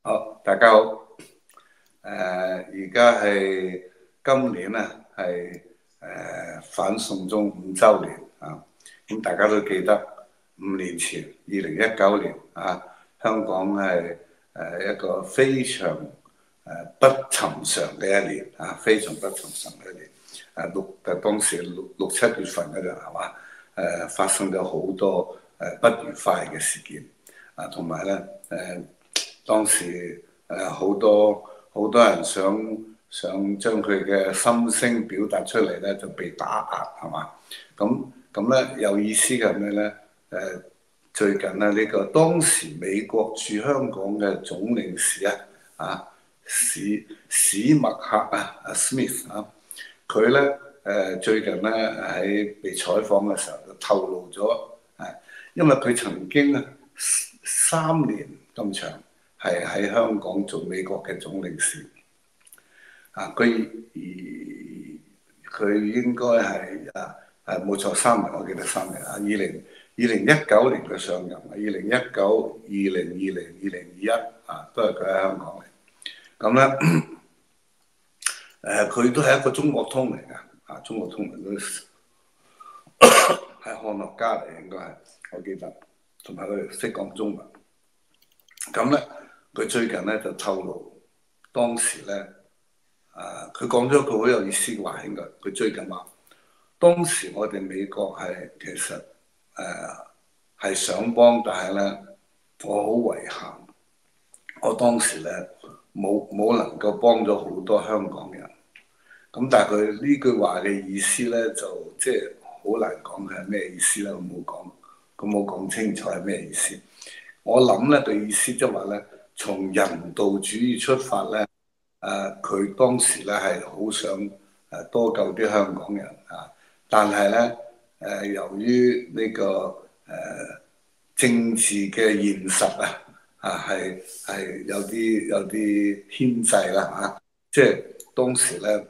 好，大家好。而家係今年啊，係反送中5週年啊。咁大家都記得5年前2019年啊，香港係一個非常不尋常嘅一年啊，非常不尋常嘅一年。當時六七月份嗰陣係嘛，發生咗好多不愉快嘅事件啊，同埋咧當時好多人想將佢嘅心聲表達出嚟咧，就被打壓係嘛。咁咧有意思嘅係咩咧？最近咧呢個當時美國駐香港嘅總領事史默克Smith 啊，佢咧最近咧喺被採訪嘅時候就透露咗因為佢曾經3年咁長係喺香港做美國嘅總領事佢應該係冇錯3年，我記得3年2019年嘅上任2019、2020、2021都係佢喺香港嚟。咁咧佢都係一個中國通嚟㗎，中國通嚟都係漢學家嚟，應該係我記得，同埋佢識講中文。咁咧佢最近咧就透露當時咧佢講咗一句好有意思嘅話，應該佢最近話當時我哋美國係其實係想幫，但係咧我好遺憾，我當時咧冇能夠幫咗好多香港人。咁但係佢呢句話嘅意思咧，就即係好難講係咩意思啦。佢冇講清楚係咩意思。我諗咧嘅意思即係話咧，從人道主義出發咧，佢當時咧係好想多救啲香港人但係咧由於呢個政治嘅現實係有啲牽制啦即係當時咧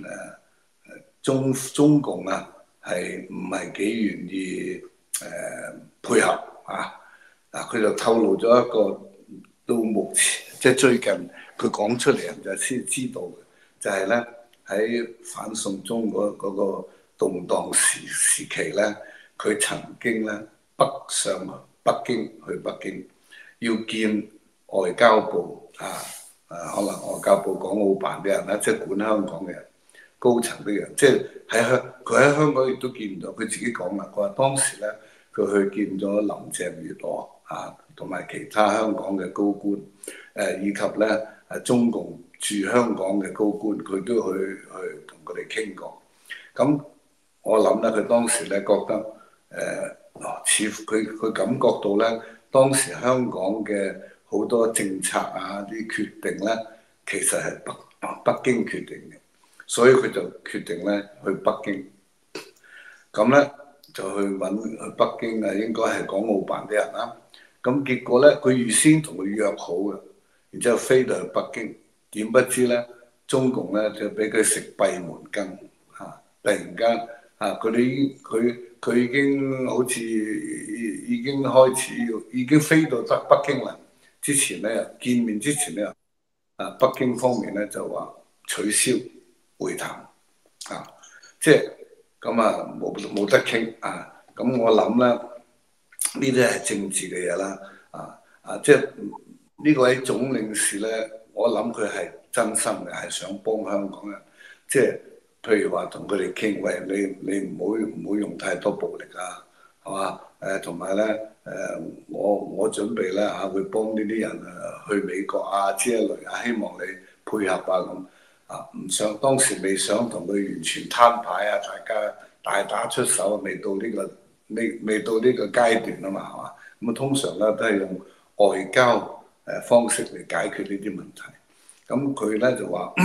中共係唔係幾願意配合佢就透露咗一個到目前即係最近佢講出嚟人就先知道嘅，就係咧喺反送中嗰個動盪時期咧，佢曾經咧上北京要見外交部可能外交部港澳辦啲人即係管香港嘅人高層啲人，即係佢喺香港亦都見唔到。佢自己講啦，佢話當時咧佢去見咗林鄭月娥同埋其他香港嘅高官以及咧中共駐香港嘅高官，佢都去同佢哋傾過。咁我諗咧，佢當時咧覺得似乎佢感覺到咧，當時香港嘅好多政策啲決定咧，其實係北京決定嘅，所以佢就決定咧去北京。咁咧就去北京應該係港澳辦啲人啦。咁結果咧，佢預先同佢約好嘅，然之後飛到去北京，點不知咧中共咧就俾佢食閉門羹突然間佢已經好似已經開始已經飛到北京啦。之前咧見面之前咧北京方面咧就話取消會談即係咁冇得傾咁我諗咧呢啲係政治嘅嘢啦即係呢位總領事咧，我諗佢係真心嘅，係想幫香港人，即係譬如話同佢哋傾，喂你唔好用太多暴力係嘛？同埋咧我準備咧會幫呢啲人去美國之類希望你配合咁唔想當時未想同佢完全攤牌大家大打出手，未到呢個階段嘛係嘛？咁通常咧都係用外交方式嚟解決呢啲問題。咁佢咧就話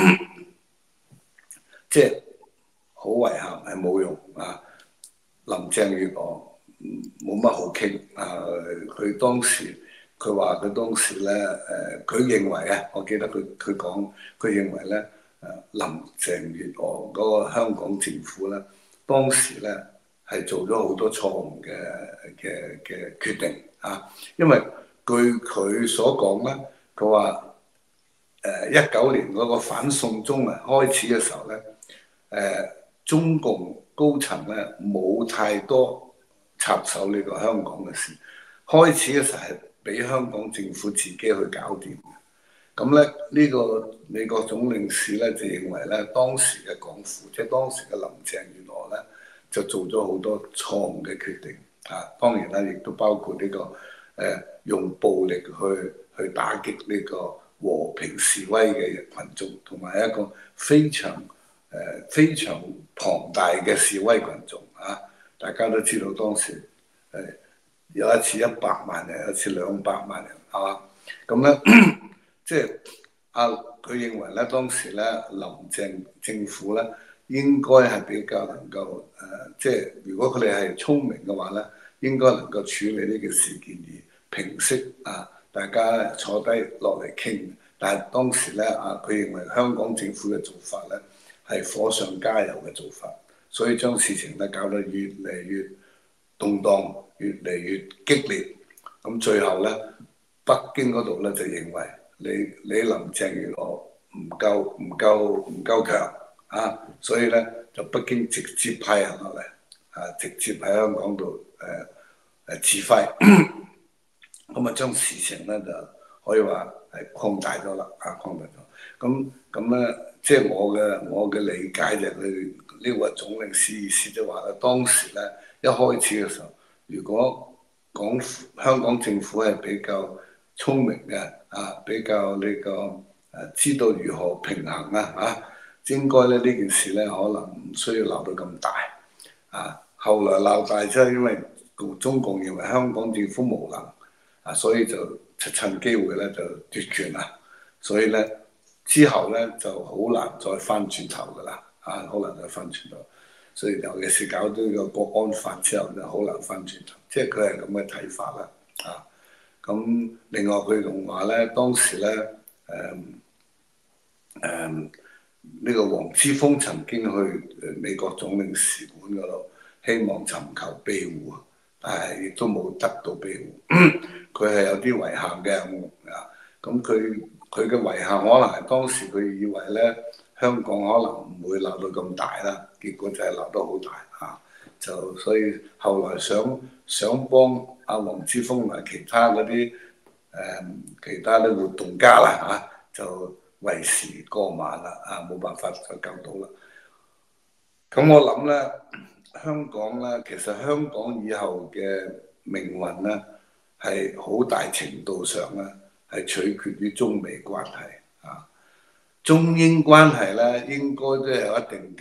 即係好遺憾係冇用林鄭月娥冇乜好傾佢當時佢話佢當時咧佢認為我記得佢講佢認為咧林鄭月娥嗰個香港政府咧當時咧係做咗好多錯誤嘅決定因為據佢所講咧，佢話 19年嗰個反送中開始嘅時候咧，中共高層咧冇太多插手呢個香港嘅事。開始嘅時候係俾香港政府自己去搞掂。咁咧呢個美國總領事咧就認為咧，當時嘅港府即係當時嘅林鄭月娥咧，就做咗好多錯誤嘅決定啊！當然啦，亦都包括呢個用暴力去打擊呢個和平示威嘅群眾，同埋一個非常龐大嘅示威群眾啊！大家都知道當時有一次100萬人，有一次200萬人，係嘛？咁咧即係佢認為咧，當時咧林鄭政府咧應該係比較能夠即係如果佢哋係聰明嘅話咧，應該能夠處理呢件事件而平息大家坐低落嚟傾。但係當時咧佢認為香港政府嘅做法咧係火上加油嘅做法，所以將事情咧搞得越嚟越動盪，越嚟越激烈。咁最後咧，北京嗰度咧就認為你林鄭月娥唔夠強所以咧就北京直接派人落嚟直接喺香港度指揮，咁將事情咧就可以話係擴大咗啦，擴大咗。咁咧，即係我嘅理解就係佢呢個總領事意思就話咧，當時咧一開始嘅時候，如果香港政府係比較聰明嘅比較知道如何平衡應該咧呢件事咧可能唔需要鬧到咁大後來鬧大即係因為中共認為香港政府無能所以就趁機會咧就奪權啦，所以咧之後咧就好難再翻轉頭噶啦好難再翻轉頭，所以尤其是搞到呢個國安法之後就好難翻轉頭，即係佢係咁嘅睇法啦咁另外佢仲話咧，當時咧呢個黃之鋒曾經去美國總領事館嗰度，希望尋求庇護，但係亦都冇得到庇護。佢係有啲遺憾嘅咁佢嘅遺憾可能係當時佢以為咧香港可能唔會鬧到咁大啦，結果就係鬧得好大就所以後來想幫黃之鋒同埋其他嗰啲其他啲活動家啦就為時過晚啦冇辦法就救到啦。咁我諗咧，香港咧其實香港以後嘅命運咧係好大程度上咧係取決於中美關係中英關係咧應該都有一定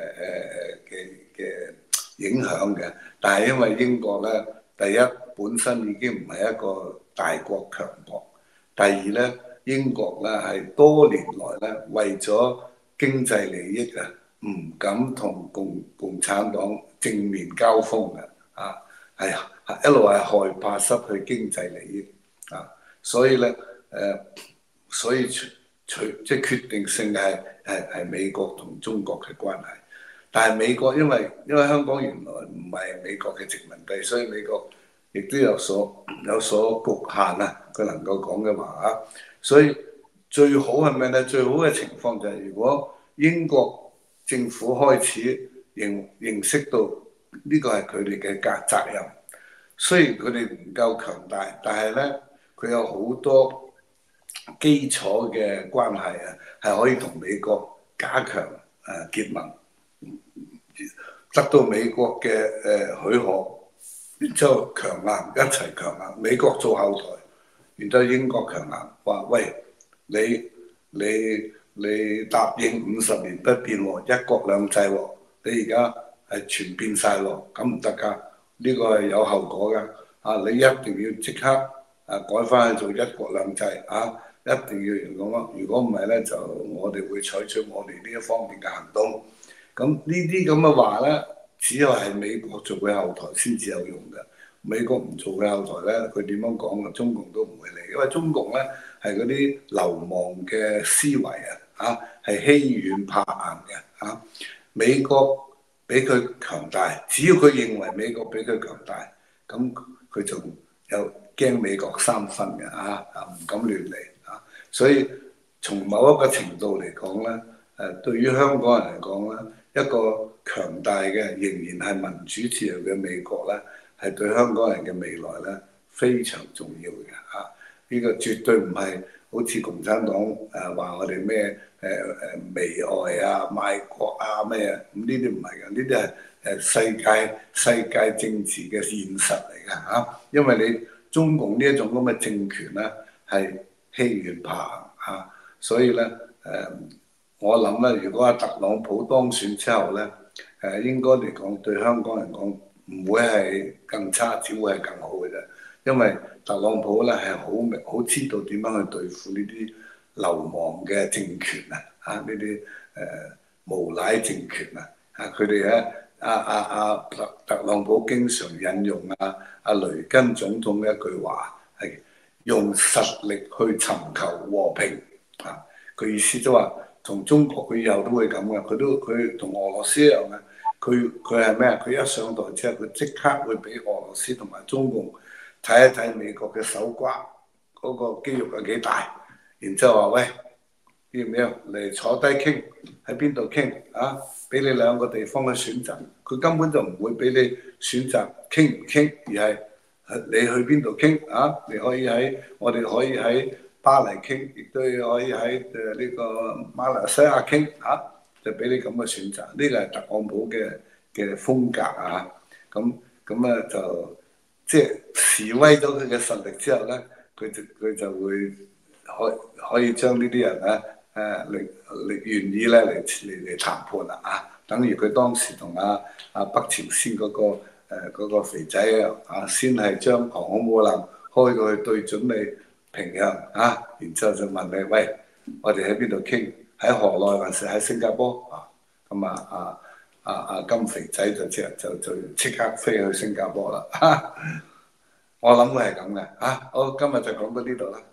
嘅影響嘅，但係因為英國咧第一本身已經唔係一個大國強國，第二咧英國咧係多年來咧為咗經濟利益唔敢同共產黨正面交鋒嘅係一路係害怕失去經濟利益所以咧所以即係決定性係美國同中國嘅關係，但係美國因為香港原來唔係美國嘅殖民地，所以美國亦都有所局限佢能夠講嘅話所以最好係咩咧？最好嘅情況就係如果英國政府開始認識到呢個係佢哋嘅責任，雖然佢哋唔夠強大，但係咧佢有好多基礎嘅關係係可以同美國加強結盟，得到美國嘅許可，然之後強硬一齊強硬，美國做後台，然之後英國強硬話喂你答應50年不變一國兩制你而家係全變晒咁唔得㗎，呢個係有後果㗎你一定要即刻改翻去做一國兩制一定要咁如果唔係咧，就我哋會採取我哋呢一方面嘅行動。咁呢啲咁嘅話咧，只有係美國做嘅後台先至有用嘅。美國唔做嘅後台咧，佢點樣講啊？中共都唔會理，因為中共咧係嗰啲流亡嘅思維係欺軟怕硬嘅美國比佢強大，只要佢認為美國比佢強大，咁佢就有驚美國3分嘅唔敢亂嚟所以從某一個程度嚟講咧，對於香港人嚟講咧，一個強大嘅仍然係民主自由嘅美國咧，係對香港人嘅未來咧非常重要嘅嚇。呢個絕對唔係好似共產黨話我哋咩媚外啊、賣國啊咩啊，咁呢啲唔係嘅，呢啲係世界政治嘅現實嚟嘅嚇。因為你中共呢一種咁嘅政權咧係欺軟怕硬嚇，所以咧我諗咧，如果阿特朗普當選之後咧，應該嚟講對香港人講唔會係更差，只會係更好嘅啫。因為特朗普咧係好知道點樣去對付呢啲流亡嘅政權啊，呢啲無賴政權啊，佢哋咧特朗普經常引用阿雷根總統嘅一句話係用實力去尋求和平啊，佢意思就話同中國佢以後都會咁嘅，佢同俄羅斯一樣嘅，佢係咩啊？佢一上台之後，佢即刻會俾俄羅斯同埋中共睇一睇美國嘅手瓜嗰個肌肉有幾大，然之後話喂，要唔要嚟坐低傾？喺邊度傾啊？俾你兩個地方去選擇，佢根本就唔會俾你選擇傾唔傾，而係你去邊度傾啊？你可以我哋可以喺巴黎傾，亦都可以喺呢個馬來西亞傾啊，就俾你咁嘅選擇。呢個係特朗普嘅風格啊，咁啊就。即係示威咗佢嘅實力之後咧，佢就會可以將呢啲人咧願意咧嚟談判啦啊！等於佢當時同北朝鮮嗰個肥仔啊，先係將航空母艦開過去對準你平壤啊，然之後就問你喂，我哋喺邊度傾？喺河內還是喺新加坡啊？咁金肥仔就即刻飛去新加坡啦！我諗會係咁嘅嚇。好，今日就講到呢度啦。